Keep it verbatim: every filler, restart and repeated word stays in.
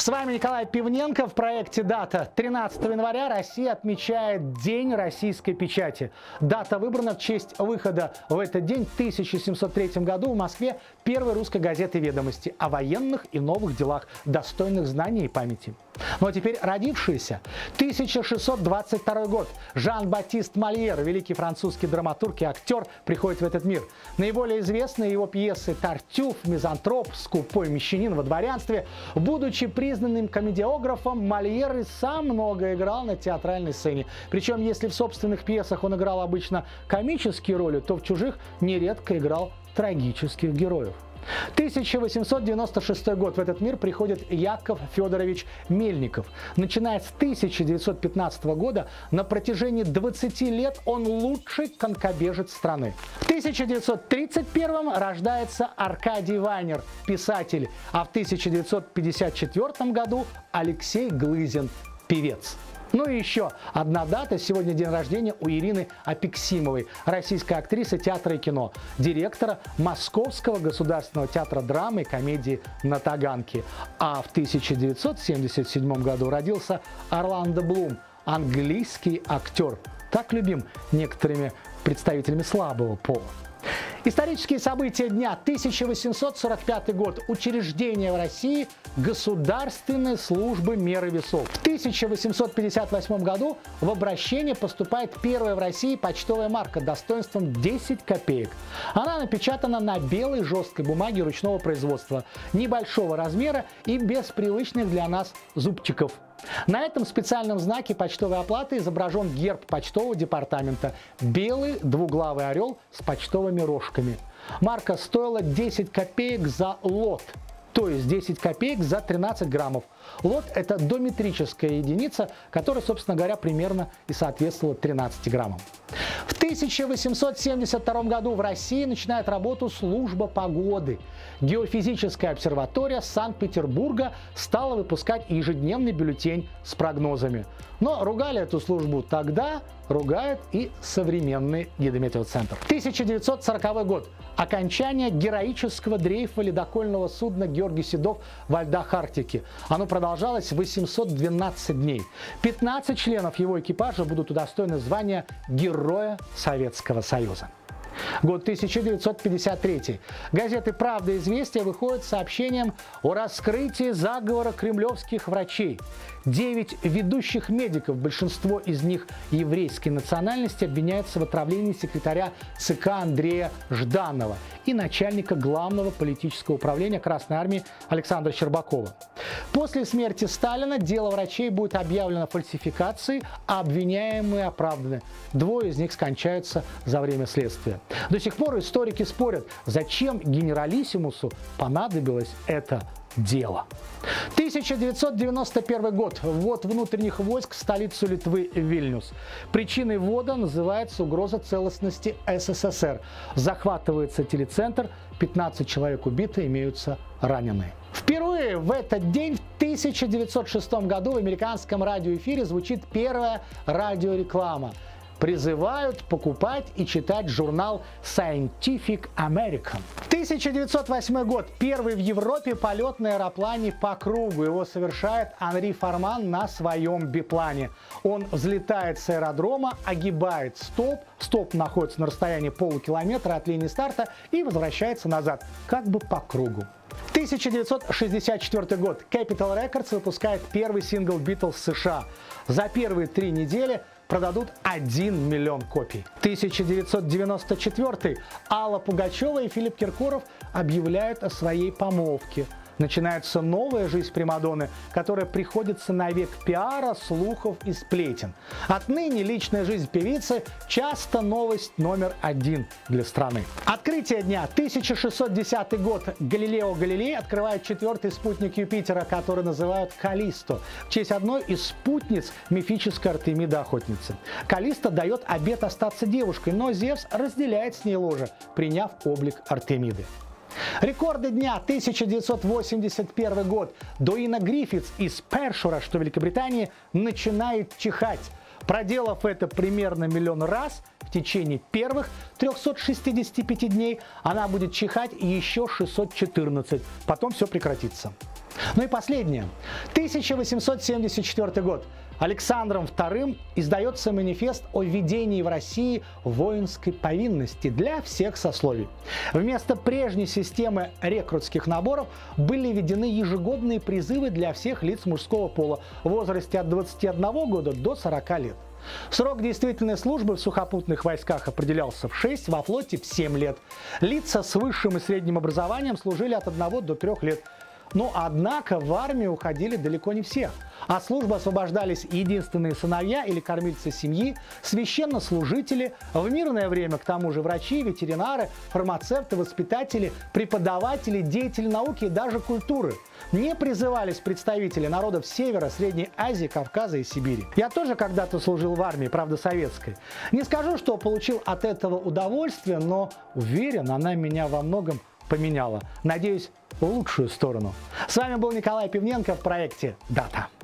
вами Николай Пивненко. В проекте «Дата». тринадцатого января Россия отмечает День российской печати. Дата выбрана в честь выхода в этот день в тысяча семьсот третьем году в Москве первой русской газеты «Ведомости» о военных и новых делах, достойных знаний и памяти. Ну а теперь родившийся. тысяча шестьсот двадцать второй год. Жан-Батист Мольер, великий французский драматург и актер, приходит в этот мир. Наиболее известные его пьесы «Тартюф», «Мизантроп», «Скупой мещанин во дворянстве». Будучи признанным комедиографом, Мольер и сам много играл на театральной сцене. Причем, если в собственных пьесах он играл обычно комические роли, то в чужих нередко играл трагических героев. тысяча восемьсот девяносто шестой год. В этот мир приходит Яков Федорович Мельников. Начиная с тысяча девятьсот пятнадцатого года, на протяжении двадцати лет он лучший конькобежец страны. В тысяча девятьсот тридцать первом рождается Аркадий Вайнер, писатель, а в тысяча девятьсот пятьдесят четвёртом году Алексей Глызин, певец. Ну и еще одна дата. Сегодня день рождения у Ирины Апексимовой, российской актрисы театра и кино, директора Московского государственного театра драмы и комедии на Таганке. А в тысяча девятьсот семьдесят седьмом году родился Орландо Блум, английский актер, так любим некоторыми представителями слабого пола. Исторические события дня. тысяча восемьсот сорок пятый год. Учреждение в России Государственной службы меры весов. В тысяча восемьсот пятьдесят восьмом году в обращение поступает первая в России почтовая марка достоинством десять копеек. Она напечатана на белой жесткой бумаге ручного производства, небольшого размера и без привычных для нас зубчиков. На этом специальном знаке почтовой оплаты изображен герб почтового департамента – белый двуглавый орел с почтовыми рожками. Марка стоила десять копеек за лот, то есть десять копеек за тринадцать граммов. Лот – это дометрическая единица, которая, собственно говоря, примерно и соответствовала тринадцати граммам. В тысяча восемьсот семьдесят втором году в России начинает работу служба погоды. Геофизическая обсерватория Санкт-Петербурга стала выпускать ежедневный бюллетень с прогнозами. Но ругали эту службу тогда, ругает и современный гидрометеоцентр. тысяча девятьсот сороковой год. Окончание героического дрейфа ледокольного судна «Георгий Седов» во льдах Арктики. Оно продолжалось восемьсот двенадцать дней. пятнадцать членов его экипажа будут удостоены звания Героя Советского Союза. Год тысяча девятьсот пятьдесят третий. Газеты «Правда» и «Известия» выходят с сообщением о раскрытии заговора кремлевских врачей. Девять ведущих медиков, большинство из них еврейской национальности, обвиняются в отравлении секретаря ЦК Андрея Жданова и начальника главного политического управления Красной Армии Александра Щербакова. После смерти Сталина дело врачей будет объявлено фальсификацией, а обвиняемые оправданы. Двое из них скончаются за время следствия. До сих пор историки спорят, зачем генералиссимусу понадобилось это дело. тысяча девятьсот девяносто первый год. Ввод внутренних войск в столицу Литвы Вильнюс. Причиной ввода называется угроза целостности СССР. Захватывается телецентр, пятнадцать человек убиты, имеются раненые. Впервые в этот день, в тысяча девятьсот шестом году, в американском радиоэфире звучит первая радиореклама. Призывают покупать и читать журнал Scientific American. тысяча девятьсот восьмой год. Первый в Европе полет на аэроплане по кругу. Его совершает Анри Форман на своем биплане. Он взлетает с аэродрома, огибает столб. Столб находится на расстоянии полукилометра от линии старта и возвращается назад, как бы по кругу. тысяча девятьсот шестьдесят четвёртый год. Capitol Records выпускает первый сингл Beatles в США. За первые три недели продадут один миллион копий. тысяча девятьсот девяносто четвёртый. Алла Пугачева и Филипп Киркоров объявляют о своей помолвке. Начинается новая жизнь примадонны, которая приходится на век пиара, слухов и сплетен. Отныне личная жизнь певицы часто новость номер один для страны. Открытие дня. тысяча шестьсот десятый год. Галилео Галилей открывает четвертый спутник Юпитера, который называют Каллисто, в честь одной из спутниц мифической Артемиды-охотницы. Каллисто дает обет остаться девушкой, но Зевс разделяет с ней ложе, приняв облик Артемиды. Рекорды дня. тысяча девятьсот восемьдесят первый год. Дуина Гриффитс из Першура, что в Великобритании, начинает чихать. Проделав это примерно миллион раз в течение первых трёхсот шестидесяти пяти дней, она будет чихать еще шестьсот четырнадцать. Потом все прекратится. Ну и последнее. тысяча восемьсот семьдесят четвёртый год. Александром вторым издается манифест о введении в России воинской повинности для всех сословий. Вместо прежней системы рекрутских наборов были введены ежегодные призывы для всех лиц мужского пола в возрасте от двадцати одного года до сорока лет. Срок действительной службы в сухопутных войсках определялся в шесть, во флоте в семь лет. Лица с высшим и средним образованием служили от одного до трёх лет. Но, однако, в армию уходили далеко не все. От службы освобождались единственные сыновья или кормильцы семьи, священнослужители, в мирное время, к тому же, врачи, ветеринары, фармацевты, воспитатели, преподаватели, деятели науки и даже культуры. Не призывались представители народов Севера, Средней Азии, Кавказа и Сибири. Я тоже когда-то служил в армии, правда советской. Не скажу, что получил от этого удовольствие, но уверен, она меня во многом поменяла. Надеюсь, в лучшую сторону. С вами был Николай Пивненко в проекте «Дата».